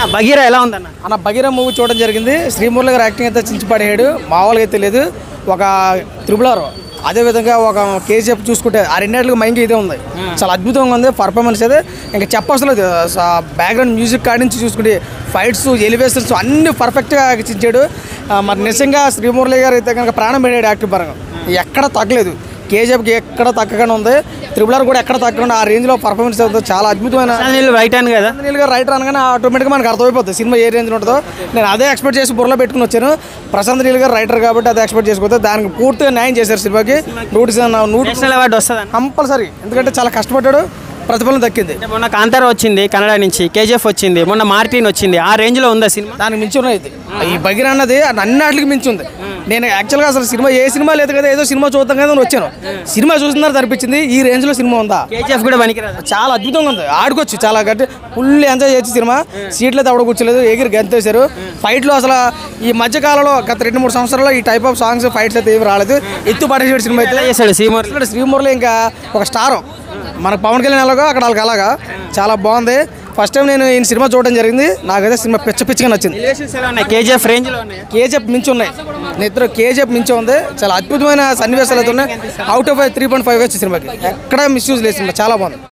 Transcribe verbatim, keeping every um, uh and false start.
Bagheera ఎలా ఉందన్న? అన్న బగీరా మూవీ చూడడం జరిగింది. శ్రీమురళి గారు యాక్టింగ్ అయితే చించి పడేయాడు, మామూలుగా అయితే లేదు. ఒక త్రిబులర్ అదేవిధంగా ఒక కేజీఎఫ్ చూసుకుంటే ఆ రెండేళ్ళకి మైండ్ ఇదే ఉంది, చాలా అద్భుతంగా ఉంది పర్ఫార్మెన్స్ అయితే. ఇంకా చెప్పవసలేదు. బ్యాక్గ్రౌండ్ మ్యూజిక్ కాడి నుంచి చూసుకుంటే ఫైట్స్ ఎలివేషన్స్ అన్ని పర్ఫెక్ట్గా చించాడు. మరి నిజంగా శ్రీమురళి గారు అయితే కనుక ప్రాణం పెట్టాడు యాక్టింగ్ పరంగా, ఎక్కడ తగ్గలేదు. కేజీఎఫ్కి ఎక్కడ తగ్గకుండా ఉంది, త్రిబులర్ కూడా ఎక్కడ తగ్గకుండా ఆ రేంజ్లో పర్ఫార్మెన్స్ అవుతుంది. చాలా అద్భుతమైన రైట్ హ్యాండ్ కదా, నీళ్ళుగా రైటర్ అనగానే ఆటోమేటిక్గా మనకు అర్థమైపోతుంది సినిమా ఏ రేంజ్లో ఉంటుందో. నేను అదే ఎక్స్పెక్ట్ చేసి బుర్రలో పెట్టుకుని వచ్చాను. ప్రశాంత్ నీల్ గారు రైటర్ కాబట్టి అదే ఎక్స్పెక్ట్ చేసుకోవచ్చు. దానికి పూర్తిగా న్యాయం చేశారు సినిమాకి. నూటి నూటి అవార్డు వస్తుంది కంపల్సరీ, ఎందుకంటే చాలా కష్టపడ్డాడు, ప్రతిఫలం దక్కింది. మొన్న కాంతార వచ్చింది కన్నడ నుంచి, కేజీఎఫ్ వచ్చింది, మొన్న మార్టిన్ వచ్చింది. ఆ రేంజ్ లో ఉందా సినిమా? దానికి మించి ఉన్నాయి. ఈ బగీరా అన్నది అన్నిటికి మించి ఉంది. నేను యాక్చువల్గా అసలు సినిమా ఏ సినిమా లేదు కదా, ఏదో సినిమా చూద్దాం కదా అని వచ్చాను. సినిమా చూస్తున్నారు అనిపించింది. ఈ రేంజ్ లో సినిమా ఉందా? కేజీఎఫ్ కూడా పనికిరాదు, చాలా అద్భుతంగా ఉంది. ఆడుకోవచ్చు, చాలా గట్టి ఫుల్ ఎంజాయ్ చేయొచ్చు సినిమా. సీట్లు అయితే ఎవడ కూర్చోలేదు, ఎగిరి గంతేశారు. ఫైట్లు అసలు ఈ మధ్య కాలంలో గత రెండు మూడు సంవత్సరాల్లో ఈ టైప్ ఆఫ్ సాంగ్స్ ఫైట్స్ అయితే ఏమి రాలేదు. ఎత్తు పడేసాడు సినిమా అయితే చేశాడు శ్రీమురళి. శ్రీమురళి ఇంకా ఒక స్టార్, మనకు పవన్ కళ్యాణ్ ఎలాగో అక్కడ వాళ్ళకి అలాగా చాలా బాగుంది. ఫస్ట్ టైం నేను ఈ సినిమా చూడడం జరిగింది. నాకైతే సినిమా పిచ్చ పిచ్చిగా నచ్చింది. కేజీఎఫ్ రేంజ్ లో కేజీఎఫ్ మించి ఉన్నాయి, నిద్ర కేజీఎఫ్ మించి ఉంది. చాలా అద్భుతమైన సన్నివేశాలు అయితే ఉన్నాయి. Out of three point five వచ్చి సినిమాకి ఎక్కడ మిస్యూజ్ లేదు. సినిమా చాలా బాగుంది.